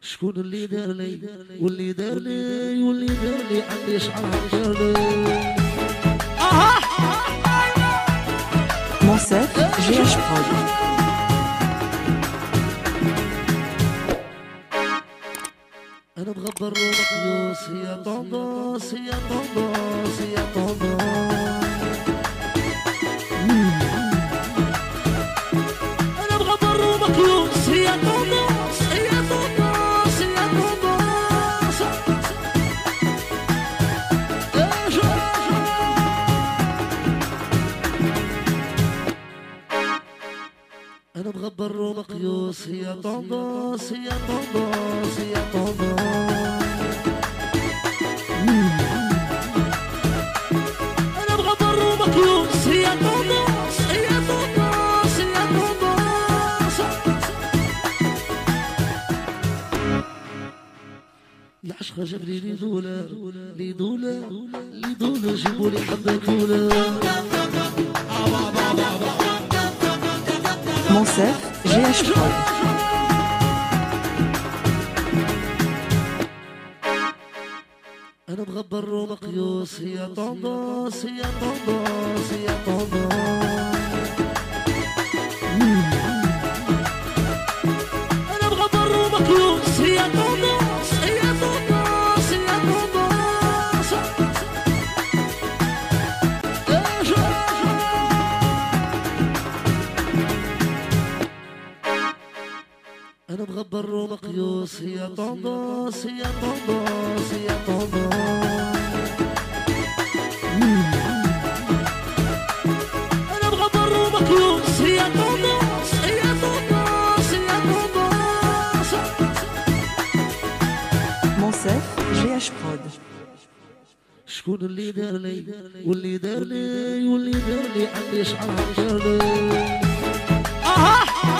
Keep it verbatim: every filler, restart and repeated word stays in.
شكون اللي دار لي واللي دار لي واللي دار لي عندي شعر دار لي. Monsef جي إتش Prod. انا مغبر ومقيوس يا طندوس يا طندوس يا طندوس. انا مغبر ومقيوس يا طندوس يا طندوس يا طندوس. انا مغبر ومقيوس يا طندوس يا طندوس يا طندوس. انا مغبر ومقيوس يا طندوس يا طندوس يا طندوس. العشق جاب لي لي دولار لي دولار لي دولار جيبوا لي حبه دولار. Monsef جي إتش Prod. أنا مغبر ومقيوس يا طندوس يا طندوس يا طندوس. أنا مغبر ومقيوس يا طندوس يا طندوس يا طندوس. أنا مغبر ومقيوس يا طندوس يا طندوس يا طندوس. أنا مغبر ومقيوس يا طندوس يا طندوس يا طندوس. Monsef جي إتش Prod. شكون اللي دار لي واللي دار لي واللي دار لي عندي شعر دار لي.